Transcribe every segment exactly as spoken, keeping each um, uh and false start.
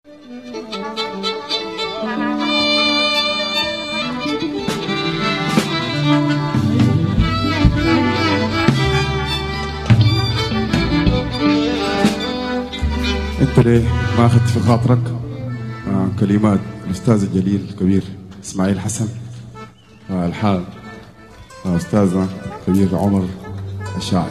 انت ليه ما اخذت في خاطرك آه كلمات الاستاذ الجليل الكبير اسماعيل حسن، آه الحان آه استاذنا الكبير عمر الشاعر.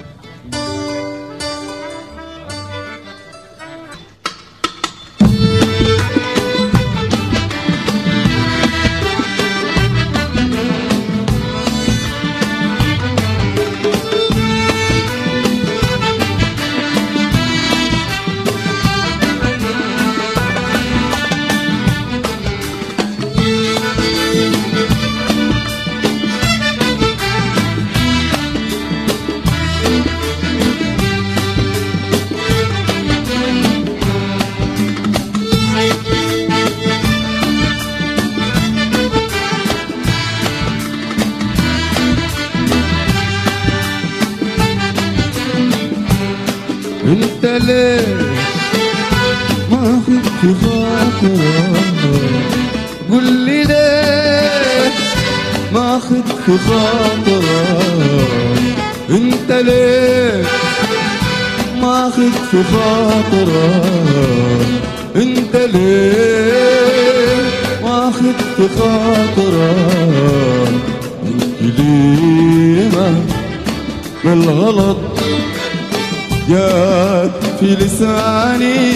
انت ليه ما خدت في خاطرك؟ قول لي ليه ما خدت في خاطرك؟ انت ليه ما خدت في خاطرك؟ انت ليه ما خدت في خاطرك؟ انت ليه ما بالغلط جات في لساني؟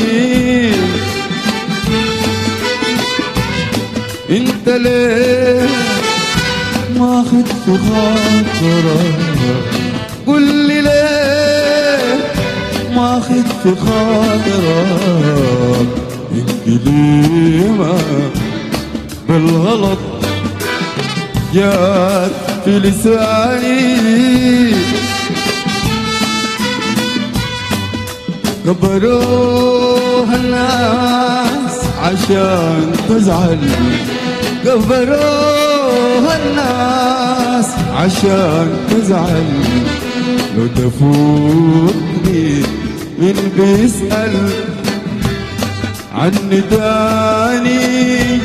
انت ليه ما خدت في خاطرك؟ قول لي ليه ما خدت في خاطرك؟ انت ليه ما بالغلط جات في لساني؟ كبروها الناس عشان تزعل، كبروها الناس عشان تزعل. لو تفوتني من بيسأل عني تاني؟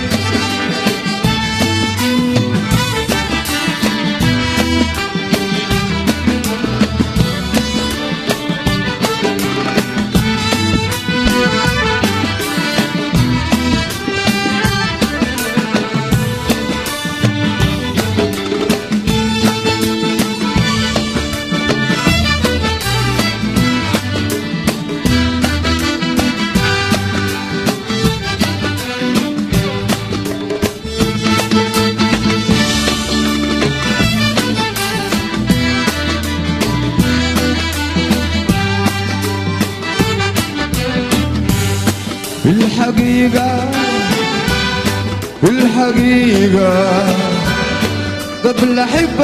في الحقيقة في الحقيقة قبل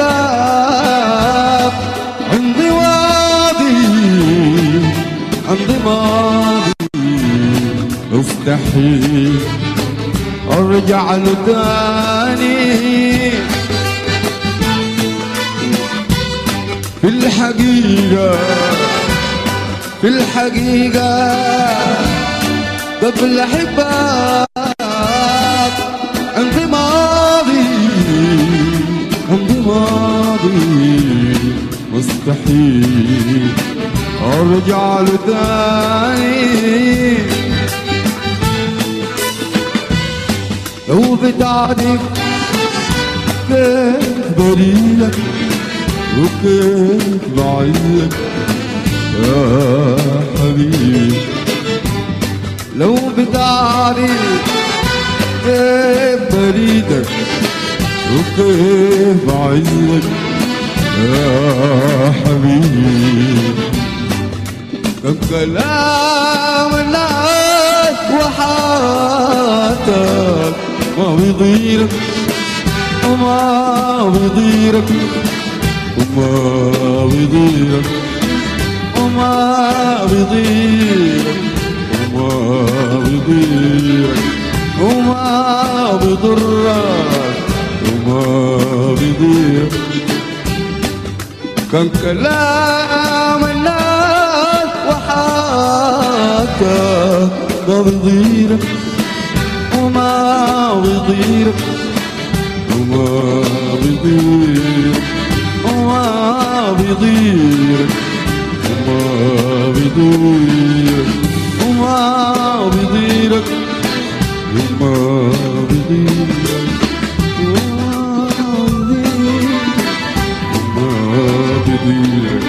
أحبك عندي ماضي، عندي ماضي مستحيل أرجع له تاني. في الحقيقة في الحقيقة قبل أحبك عندي ماضي، عندي ماضي مستحيل أرجع له تاني. لو بتعرف كيف بريئك وكيف بعيدك يا حبيبي، لو بتعرف كيف بريدك وكيف بعيدك يا حبيبي. كم كلام الناس وحياتك ما بيضيرك وما بيضيرك وما بيضيرك وما بيضيرك وما بيضيرك وما بيضرك وما بيضيرك. كان كلام الناس وحاكك ما بيضيرك وما بيضيرك وما بيضيرك وما بيضيرك وما بيضيرك وما بيضيرك وما بيضيرك وما بيضيرك